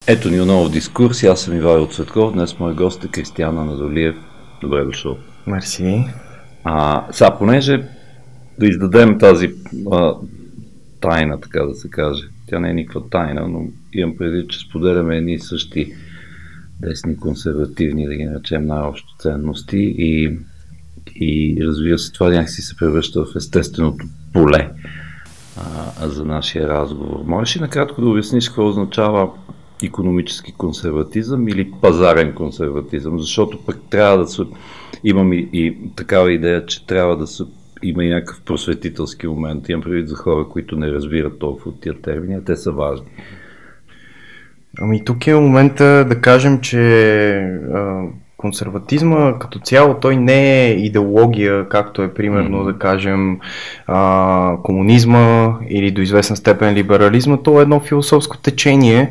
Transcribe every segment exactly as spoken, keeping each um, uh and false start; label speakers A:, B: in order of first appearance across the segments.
A: Ето ни отново в дискурс. Аз съм Ивайло Цветков. Днес мой гост е Кристиян Анадолиев. Добре дошъл.
B: Мерси.
A: А, сега, понеже да издадем тази а, тайна, така да се каже. Тя не е никаква тайна, но имам предвид, че споделяме едни и същи десни консервативни, да ги наречем най-общо ценности и, и разбира се, това някакси се превръща в естественото поле а, за нашия разговор. Можеш ли накратко да обясниш какво означава икономически консерватизъм или пазарен консерватизъм, защото пък трябва да се... Имам и, и такава идея, че трябва да се... има и някакъв просветителски момент. Имам предвид за хора, които не разбират толкова от тия термини, а те са важни.
B: Ами тук е момента да кажем, че а, консерватизма като цяло той не е идеология, както е примерно mm-hmm. да кажем а, комунизма или до известна степен либерализма. То е едно философско течение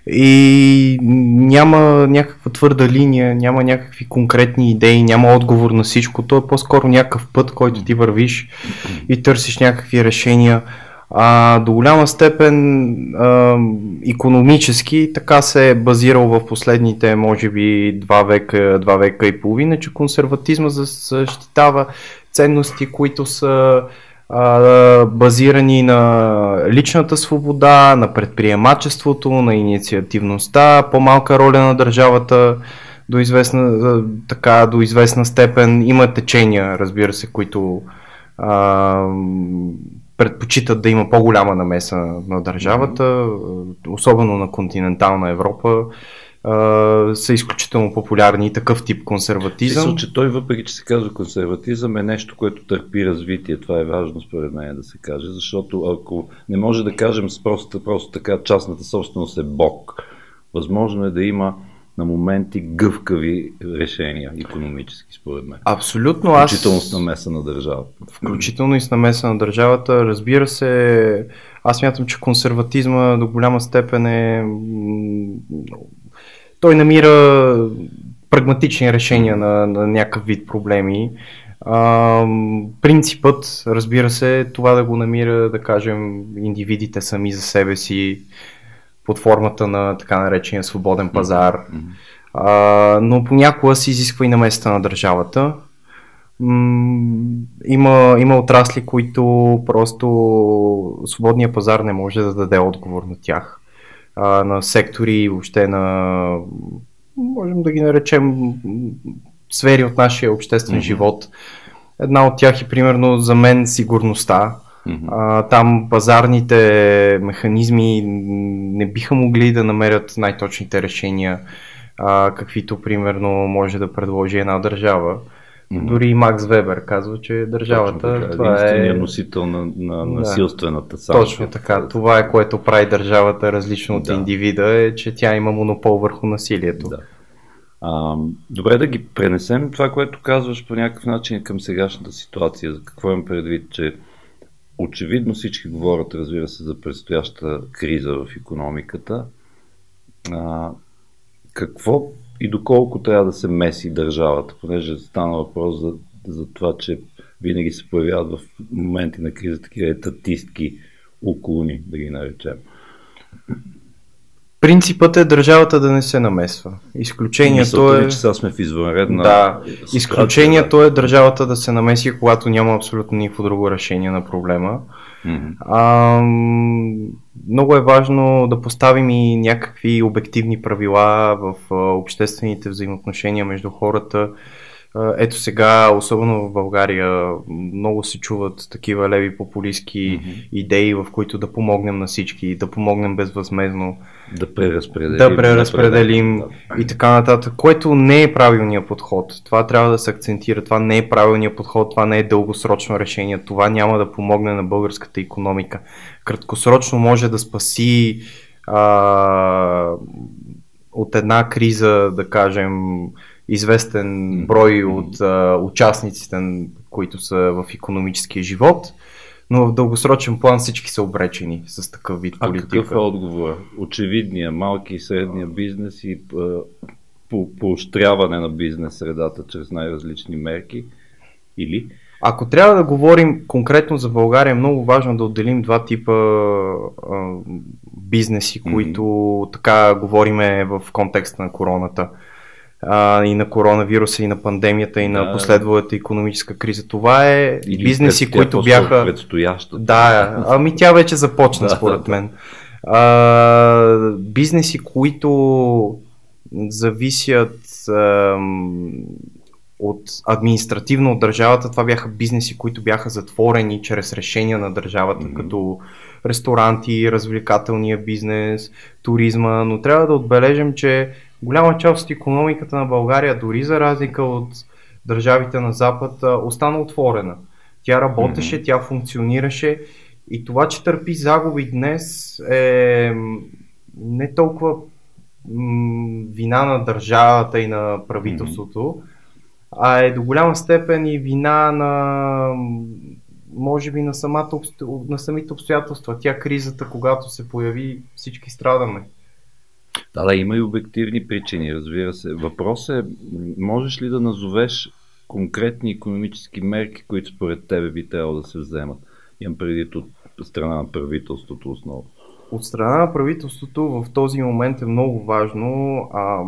B: и няма някаква твърда линия, няма някакви конкретни идеи, няма отговор на всичко. То е по-скоро някакъв път, който ти вървиш и търсиш някакви решения. А, до голяма степен а, икономически така се е базирал в последните може би два века, два века и половина, че консерватизма защитава ценности, които са а, базирани на личната свобода, на предприемачеството, на инициативността, по-малка роля на държавата до известна, така, до известна степен. Има течения, разбира се, които а, предпочитат да има по-голяма намеса на държавата, особено на континентална Европа, са изключително популярни и такъв тип консерватизъм.
A: Мисля, че той, въпреки че се казва консерватизъм, е нещо, което търпи развитие. Това е важно според мен да се каже, защото ако не може да кажем с просто, просто така частната собственост е Бог, възможно е да има на моменти гъвкави решения, икономически, според мен.
B: Абсолютно.
A: Включително
B: аз...
A: с намеса на държавата.
B: Включително и с намеса на държавата. Разбира се, аз смятам, че консерватизма до голяма степен е... Той намира прагматични решения на, на някакъв вид проблеми. А, принципът, разбира се, това да го намира, да кажем, индивидите сами за себе си, под формата на така наречения свободен пазар, mm-hmm. а, но понякога се изисква и намесата на държавата. М- има, има отрасли, които просто свободния пазар не може да даде отговор на тях. А, на сектори, въобще на, можем да ги наречем, сфери от нашия обществен mm-hmm. живот. Една от тях е примерно за мен сигурността. Uh, там пазарните механизми не биха могли да намерят най-точните решения, uh, каквито примерно може да предложи една държава. Mm-hmm. Дори и Макс Вебер казва, че държавата
A: точно,
B: това е
A: носител на, на
B: да,
A: насилствената санкция.
B: Точно така. Това е, което прави държавата различно от
A: да. индивида,
B: е, че тя има монопол върху насилието.
A: Да. А, добре да ги пренесем това, което казваш по някакъв начин към сегашната ситуация. За какво имам предвид, че очевидно всички говорят, разбира се, за предстояща криза в икономиката. А, какво и доколко трябва да се меси държавата, понеже стана въпрос за, за това, че винаги се появяват в моменти на криза такива етатистки уклони, да ги наречем.
B: Принципът е държавата да не се намесва. Изключението е...
A: че сега сме в извънредна...
B: Да, изключението е държавата да се намеси, когато няма абсолютно никакво друго решение на проблема. Mm-hmm. А, много е важно да поставим и някакви обективни правила в обществените взаимоотношения между хората. Ето сега, особено в България, много се чуват такива леви популистски mm-hmm. идеи, в които да помогнем на всички, да помогнем безвъзмездно,
A: да преразпределим,
B: да преразпределим и така нататък, което не е правилният подход. Това трябва да се акцентира, това не е правилният подход, това не е дългосрочно решение, това няма да помогне на българската икономика. Краткосрочно може да спаси а, от една криза, да кажем, известен брой от а, участниците, които са в икономическия живот, но в дългосрочен план всички са обречени с такъв вид политика.
A: А какъв е отговор? Очевидния, малки и средния бизнес и по- поощряване на бизнес средата чрез най-различни мерки или?
B: Ако трябва да говорим конкретно за България, е много важно да отделим два типа а, бизнеси, които mm-hmm. така говориме в контекста на короната. А, и на коронавируса, и на пандемията, и на да, последвалата икономическа криза. Това е или бизнеси, които бяха...
A: предстоящата.
B: Да, ами тя вече започна, според мен. А, бизнеси, които зависят а, от административно от държавата, това бяха бизнеси, които бяха затворени чрез решения на държавата, mm-hmm. като ресторанти, развлекателния бизнес, туризма, но трябва да отбележим, че голяма част от икономиката на България, дори за разлика от държавите на Запад, остана отворена. Тя работеше, mm-hmm. тя функционираше и това, че търпи загуби днес е не толкова м- вина на държавата и на правителството, mm-hmm. а е до голяма степен и вина на може би на, самата, на самите обстоятелства. Тя кризата, когато се появи, всички страдаме.
A: Да, да, има и обективни причини, разбира се. Въпрос е, можеш ли да назовеш конкретни икономически мерки, които според тебе би трябвало да се вземат? Имам предвид от страна на правителството основно.
B: От страна на правителството в този момент е много важно а,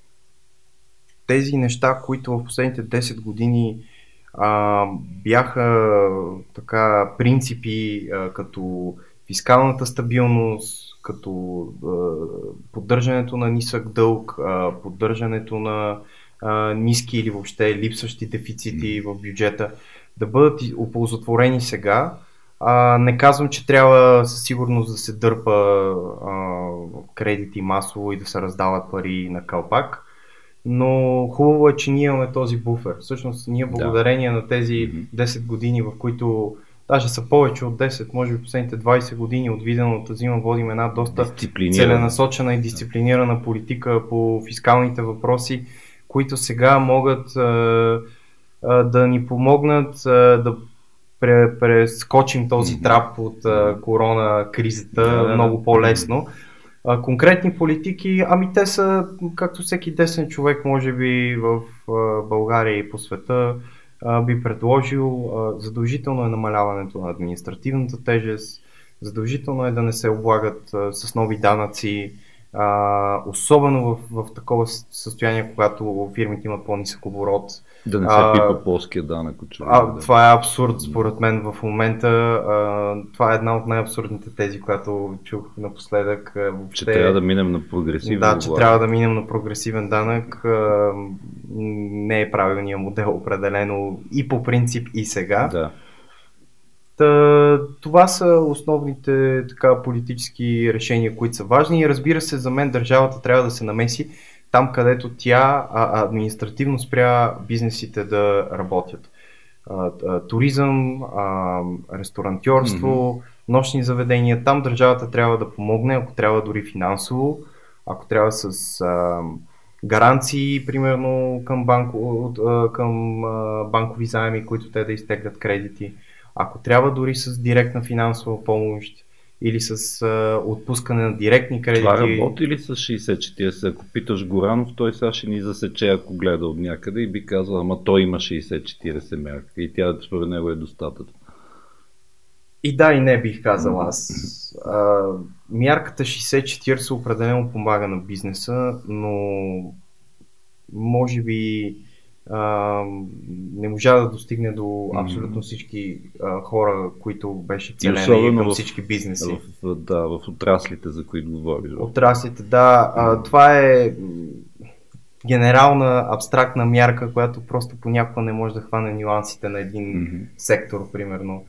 B: тези неща, които в последните десет години а, бяха така принципи а, като фискалната стабилност, като а, поддържането на нисък дълг, а, поддържането на а, ниски или въобще липсващи дефицити в бюджета, да бъдат оползотворени сега. А, не казвам, че трябва със сигурност да се дърпа а, кредити масово и да се раздават пари на калпак, но хубаво е, че ние имаме този буфер. Всъщност ние благодарение да. на тези десет години, в които даже са повече от десет, може би последните двайсет години от видената зима водим една доста целенасочена и дисциплинирана политика по фискалните въпроси, които сега могат а, а, да ни помогнат а, да прескочим този трап от а, корона кризата да, да, много по-лесно. А, конкретни политики, ами те са, както всеки десен човек може би в а, България и по света а, би предложил, а, задължително е намаляването на административната тежест, задължително е да не се облагат а, с нови данъци, а, особено в, в такова състояние, когато фирмите имат по-нисък оборот.
A: Да не се а, пипа плоския данък.
B: А, да. Това е абсурд според мен в момента. А, това е една от най-абсурдните тези, която чух напоследък. Въобще,
A: че трябва да минем на прогресивен
B: Да, че трябва да минем на прогресивен данък. А, не е правилният модел определено и по принцип и сега.
A: Да.
B: Та, това са основните така, политически решения, които са важни и разбира се, за мен държавата трябва да се намеси там, където тя а, административно спря бизнесите да работят. А, а, туризъм, а, ресторантьорство, mm-hmm. нощни заведения, там държавата трябва да помогне, ако трябва дори финансово, ако трябва с а, гаранции, примерно към, банко, а, към а, банкови заеми, които те да изтеглят кредити, ако трябва дори с директна финансова помощ, или с а, отпускане на директни кредити.
A: Това работи ли с шейсет четирийсет? Ако питаш Горанов, той сега ще ни засече, ако гледа от някъде и би казал, ама той има шейсет четирийсет мярка и тя според него е достатъчно.
B: И да, и не бих казал аз. А, мярката шейсет четирийсет определено помага на бизнеса, но може би Uh, не можа да достигне до абсолютно всички uh, хора, които беше целено към всички бизнеси.
A: В, в, да, в отраслите, за които говориш.
B: Отраслите, да. Uh, това е генерална, абстрактна мярка, която просто понякога не може да хване нюансите на един mm-hmm. сектор, примерно.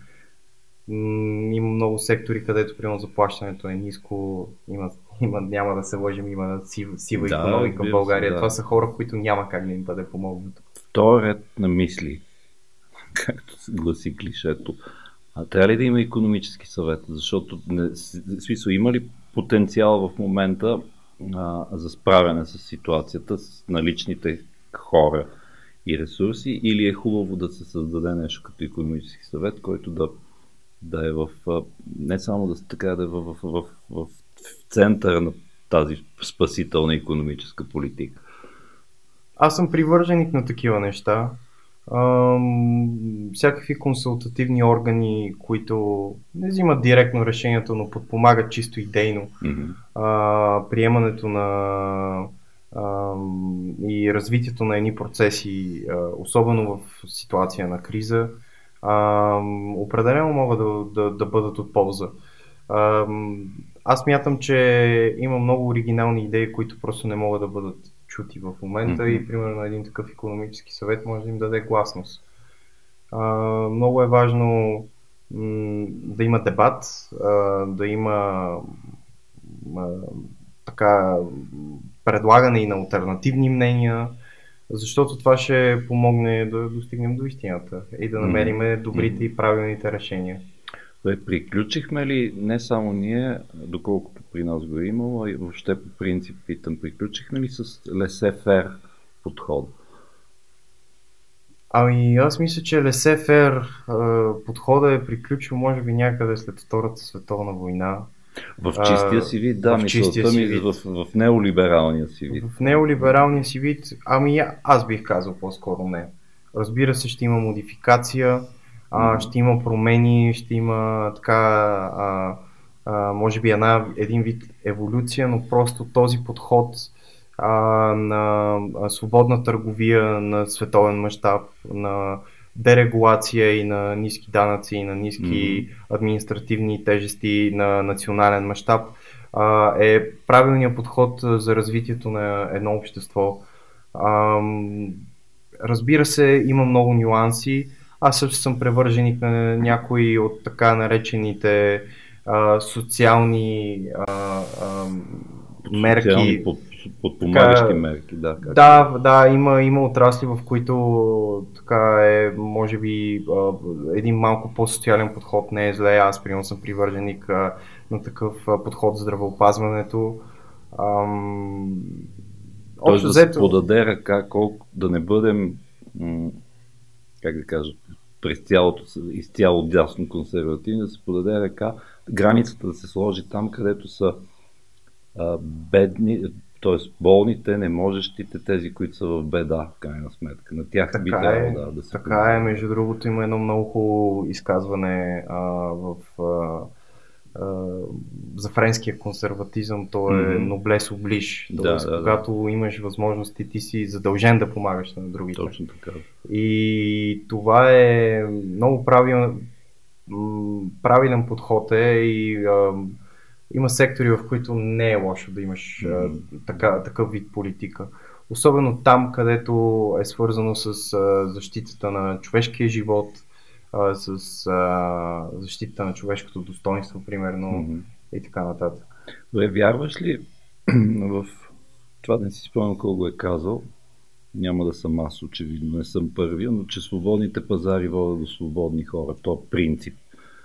B: М- има много сектори, където примерно заплащането е ниско, има, има, няма да се лъжим, има сив, сива да, икономика в България. Да. Това са хора, които няма как да им бъде помогнато.
A: Втори ред на мисли, както се гласи клишето. А трябва ли да има икономически съвет? Защото не, смисъл, има ли потенциал в момента а, за справяне с ситуацията, с наличните хора и ресурси, или е хубаво да се създаде нещо като икономически съвет, който да, да е в, не само да, така, да е в, в, в, в, в центъра на тази спасителна икономическа политика?
B: Аз съм привърженик на такива неща. Ам, всякакви консултативни органи, които не взимат директно решението, но подпомагат чисто идейно
A: Mm-hmm.
B: а, приемането на а, и развитието на едни процеси, а, особено в ситуация на криза, а, определено могат да, да, да бъдат от полза. А, аз мятам, че има много оригинални идеи, които просто не могат да бъдат чути в момента mm-hmm. и примерно един такъв икономически съвет може да им даде гласност. А, много е важно м- да има дебат, а, да има а, така предлагане и на алтернативни мнения, защото това ще помогне да достигнем до истината и да намериме добрите и правилните решения.
A: Бе, приключихме ли, не само ние, доколкото при нас го е имало, и въобще по принцип питам, приключихме ли с лесе-фер подход?
B: Ами аз мисля, че лесе-фер подходът е приключил може би някъде след Втората световна война.
A: В чистия си вид, да, мисълта ми в, в, в неолибералния си вид.
B: В неолибералния си вид, ами аз бих казал по-скоро не. Разбира се, ще има модификация, а, ще има промени, ще има така, а, а, може би една, един вид еволюция, но просто този подход а, на свободна търговия на световен мащаб, на дерегулация и на ниски данъци, и на ниски mm-hmm. административни тежести на национален мащаб е правилният подход за развитието на едно общество. Разбира се, има много нюанси. Аз също съм привърженик на някои от така наречените а, социални а, а, мерки.
A: Социални под, подпомагащи така, мерки, да.
B: Как да, да, има, има отрасли, в които така е, може би, а, един малко по-социален подход не е зле. Аз примерно съм привърженик а, на такъв а, подход в здравеопазването. Ам...
A: Тоест да взето... се подаде ръка, колко да не бъдем, м- как да кажа, през цялото, изцяло дясно консервативни, да се подаде ръка, границата да се сложи там, където са а, бедни, т.е. болните, неможещите, тези, които са в беда, в крайна сметка. На тях
B: така
A: би
B: трябвало
A: да, да се
B: Така
A: подаде.
B: е, между другото има едно много хубаво изказване а, в... А, за френския консерватизъм, то е mm-hmm. noblesse oblige, т.е. Да, да, когато да. имаш възможности, ти си задължен да помагаш на другите.
A: Точно така.
B: И това е много правилен, правилен подход е и а, има сектори, в които не е лошо да имаш mm-hmm. а, така, такъв вид политика. Особено там, където е свързано с а, защитата на човешкия живот, с а, защита на човешкото достоинство, примерно, mm-hmm. и така нататък.
A: Добре, вярваш ли в това, да не си спомням колко го е казал, няма да съм аз, очевидно, не съм първия, но че свободните пазари водят до свободни хора, то е принцип.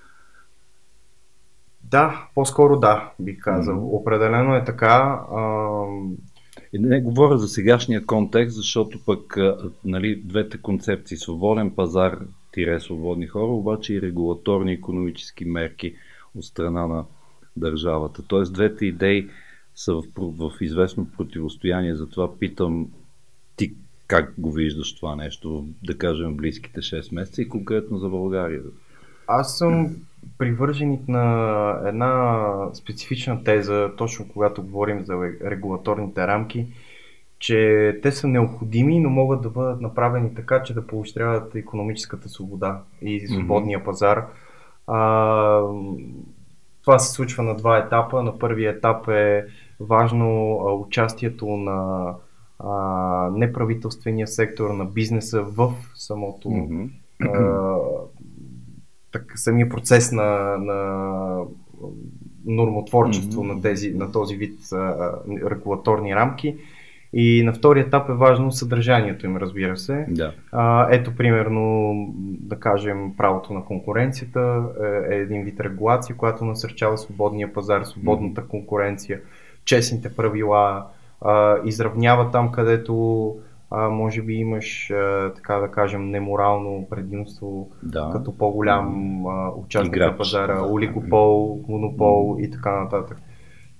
B: Да, по-скоро да, бих казал. Mm-hmm. Определено е така. А...
A: И не говоря за сегашния контекст, защото пък нали, двете концепции, свободен пазар, тире свободни хора, обаче и регулаторни икономически мерки от страна на държавата. Тоест двете идеи са в, в известно противостояние, затова питам ти как го виждаш това нещо, да кажем, в близките шест месеца и конкретно за България.
B: Аз съм привърженик на една специфична теза, точно когато говорим за регулаторните рамки, че те са необходими, но могат да бъдат направени така, че да поощряват икономическата свобода и свободния mm-hmm. пазар. А, това се случва на два етапа. На първия етап е важно а, участието на а, неправителствения сектор, на бизнеса в самото mm-hmm. а, так, самия процес на, на нормотворчество mm-hmm. на, тези, на този вид а, регулаторни рамки. И на втория етап е важно съдържанието им, разбира се.
A: Да.
B: А, ето, примерно, да кажем, правото на конкуренцията е, е един вид регулация, която насърчава свободния пазар, свободната конкуренция, честните правила, а, изравнява там, където а, може би имаш, а, така да кажем, неморално предимство,
A: да.
B: като по-голям а, участник на пазара, олигопол, монопол и така нататък.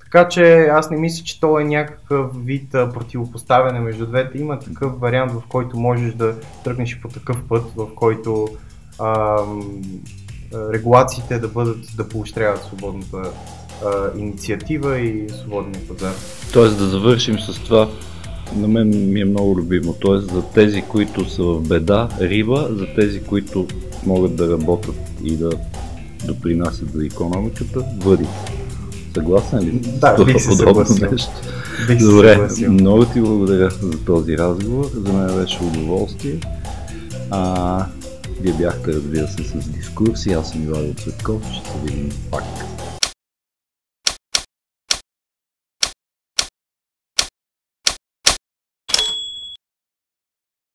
B: Така че аз не мисля, че то е някакъв вид а, противопоставяне между двете. Има такъв вариант, в който можеш да тръгнеш и по такъв път, в който а, регулациите да бъдат, да поощряват свободната а, инициатива и свободния пазар.
A: Тоест да завършим с това, на мен ми е много любимо, т.е. за тези, които са в беда, риба, за тези, които могат да работят и да допринасят за икономиката, въдица. Съгласен ли?
B: Да, бих се съгласил.
A: Добре, много ти благодаря за този разговор, за мен беше удоволствие. А, вие бяхте, разбира се, с дискурси, аз съм Ивайло Цветков, ще се видим пак.